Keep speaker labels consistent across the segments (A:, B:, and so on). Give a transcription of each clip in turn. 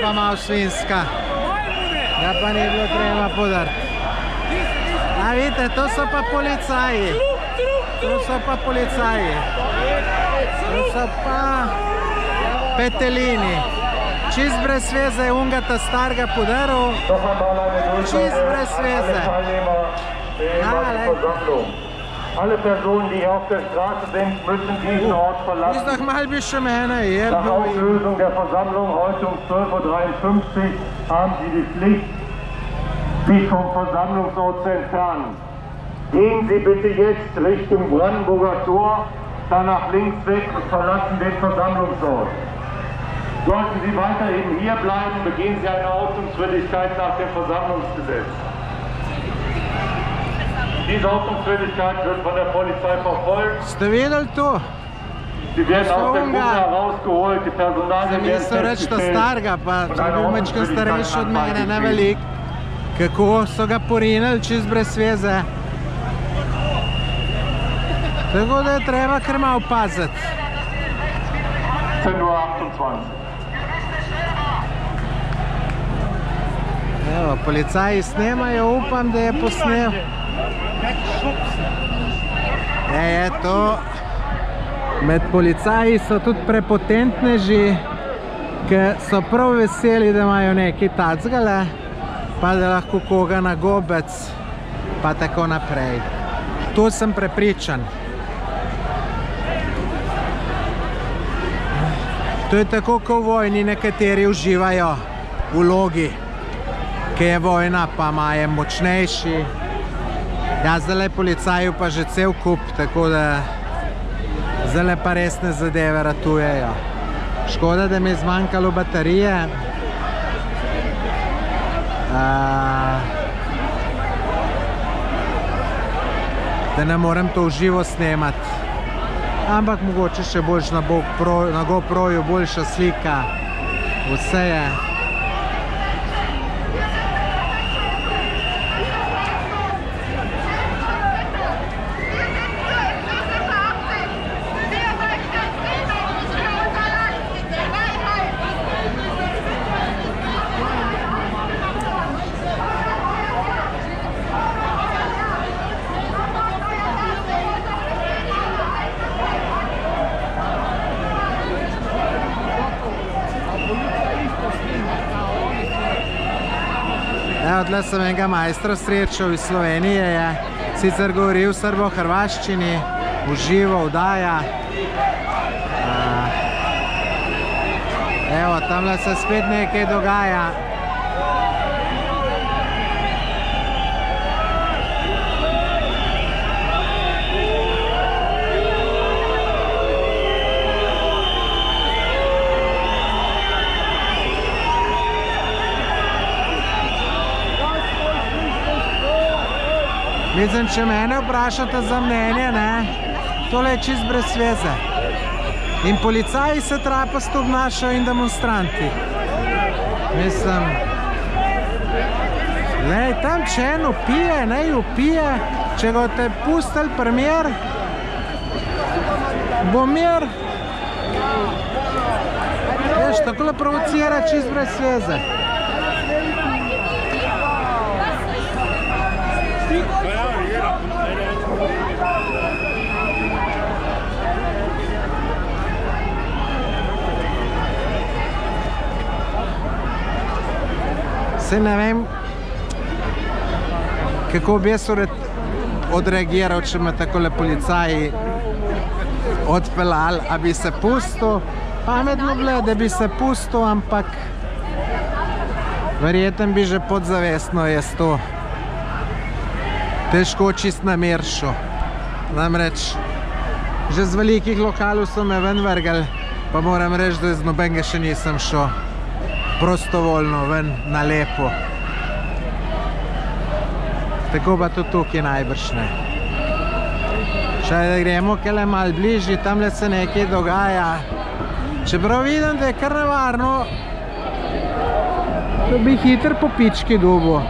A: pa malo svinska. Ja pa ni bilo treba podariti. A vidite, to so pa policaji. To so pa policaji. To so pa petelini. Čist brez veze je ungata starga podaril. Čist brez veze.
B: Alle Personen, die hier auf der Straße sind, müssen diesen Ort verlassen. Nach Auflösung der Versammlung heute um 12:53 Uhr haben Sie die Pflicht, sich vom Versammlungsort zu entfernen. Gehen Sie bitte jetzt Richtung Brandenburger Tor, dann nach links weg und verlassen den Versammlungsort. Sollten Sie weiterhin hier bleiben, begehen Sie eine Ordnungswidrigkeit nach dem Versammlungsgesetz. Diese Ordnungswidrigkeit wird von der Polizei verfolgt. Sie werden aus der Gruppe herausgeholt, die Personalien werden festgestellt und eine Ordnungswidrigkeit angezeigt.
A: Kako so ga porinili čist brez veze. Tako da je treba kar malo paziti.
B: 10:28 Uhr.
A: Evo, policaji snemajo, upam, da je posnel. Je to. Med policaji so tudi prepotentneži, ki so prav veseli, da imajo nekaj tacgale, pa da lahko koga na gobec, pa tako naprej. To sem prepričan. To je tako, ko v vojni nekateri uživajo v vlogi, ki je vojna, pa je močnejši. Ja, zdaj policaju pa že cel kup, tako da zdaj pa resne zadeve ratujejo. Škoda, da mi je zmanjkalo baterije. Da ne morem to v živo snemati. Ampak mogoče še boljš na GoProju boljša slika. Vse je. Odle sem enega majstra srečal iz Slovenije, je sicer govoril v srbo-hrvaščini, v živo vdaja. Evo, tamle se spet nekaj dogaja. Mislim, če mene vprašate za mnenje, tole je čist brez veze. In policaji se trapasto obnašajo in demonstranti. Mislim, tam če en upije, naj upije, če ga te pustili primer, bo mir. Veš, takole provocira čist brez veze. Se ne vem, kako bi jaz odreagiral, če me takole policaji odpeljali, a bi se pustil. Pametno gleda, da bi se pustil, ampak verjetno bi že podzavestno jaz to težko čist nameršil. Namreč, že z velikih lokalov so me ven vrgali, pa moram reči, da z nobenega še nisem šel prostovoljno ven na lepo. Tako pa tudi tukaj najbrž ne. Še da gremo kele malo bližji, tamle se nekaj dogaja. Čeprav vidim, da je kar nevarno, da bi hitro po pički dobil.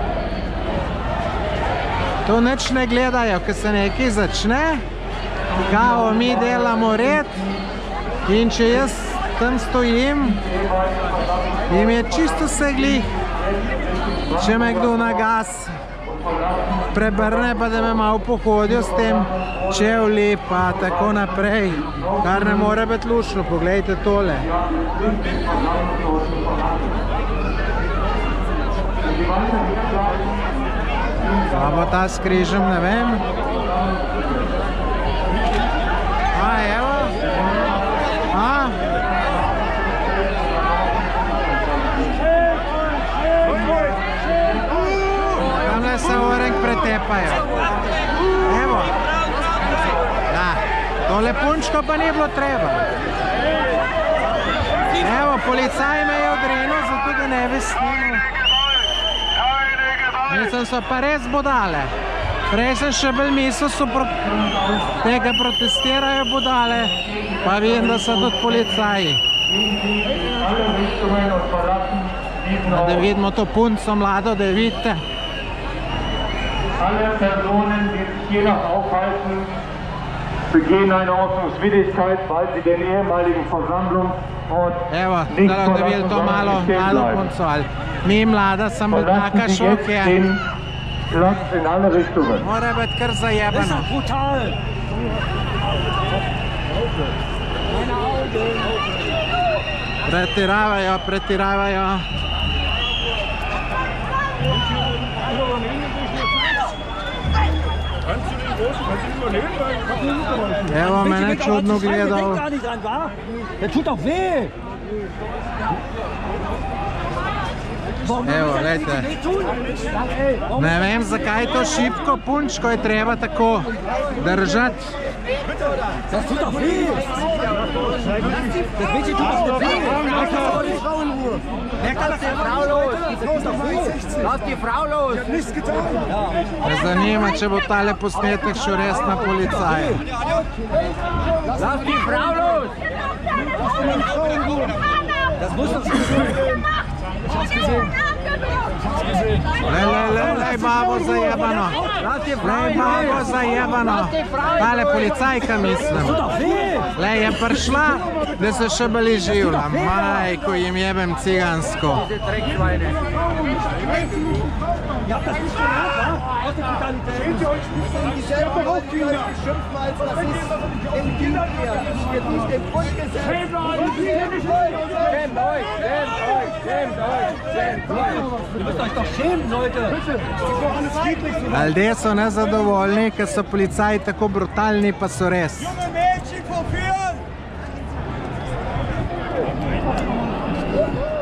A: To nič ne gledajo, ko se nekaj začne, kao mi delamo red in če jaz tam stojim, jim je čisto vse glih. Če me kdo na gas prebrne, pa da me malo pohodijo s tem čevlji, pa tako naprej, kar ne more biti lušno. Poglejte tole. Pa bo ta s križem, ne vem. Evo. Tamle se orenk pretepajo. Evo. Da, tole punčko pa ni bilo treba. Evo, policaj me je odrenil, zato da ne bi snimil. Mislim, so pa res budale. Prej sem še bolj mislil, so tega protestirajo budale, pa vidim, da so tudi policaji. Da vidimo to punco mlado, da vidite.
B: Alle Personen, die sich hier noch aufhalten, begehen eine Ordnungswidrigkeit, weil sie den ehemaligen Versammlungsort nicht verlassen, sondern stehen bleiben.
A: Mi mlada sem bila taka šokja.
B: Platz in alle Richtungen.
A: Mora biti kar zajebano.
C: Das ist brutal.
A: Pretiravajo, pretiravajo. Evo, mene čudno gledal.
C: Der tut doch weh.
A: Evo, gledajte. Ne vem, zakaj to šibko punčko je treba tako držati.
C: Das tut doch weh. Das Mädchen tut doch weh. Wer kann das die Frau los? Lass die Frau los. Nichts getan.
A: Me zanima, če bo tale posnetek šel res na policaje.
C: Lass die Frau los. Das muss doch sein.
A: Lej, babo zajebano. Lej, babo zajebano. Tale policajka, mislim. Lej, je prišla, da se še bolj živla. Majko, jim jebem cigansko.
C: Ja, das ist schon aus der Brutalität. Die selber Raubkinder beschimpfen als Rassisten. Im Gegenteil, wir nicht dem Grundgesetz. Schämt euch! Schämt euch! Schämt euch! Schämt euch! Ihr müsst euch doch schämen, Leute!
A: Ljudje so nezadovoljni, ker so policaji tako brutalni, pa so res.
D: Junge Mädchen vor 4